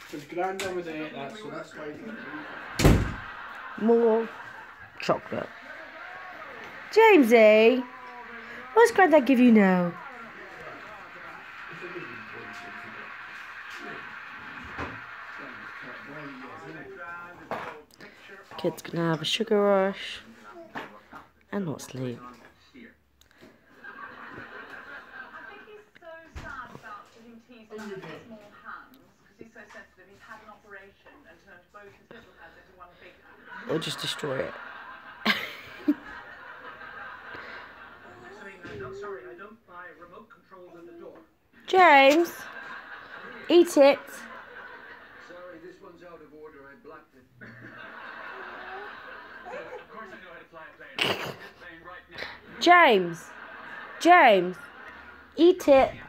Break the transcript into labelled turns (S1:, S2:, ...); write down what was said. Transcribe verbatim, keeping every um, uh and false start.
S1: Because Grandad would ate that, so that's why.
S2: More chocolate. Jamesy, what's Grandad give you now? Kids gonna have a sugar rush and not sleep. Or just destroy it. James, eat it.
S3: Sorry, this one's out of order. I blocked it. Of course I know how to fly a plane. Playing right now.
S2: James, James, eat it.